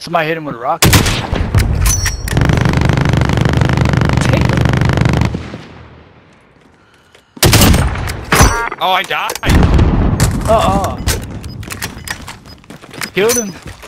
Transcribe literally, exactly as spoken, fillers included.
Somebody hit him with a rocket. Oh, I died. Uh-uh. Killed him.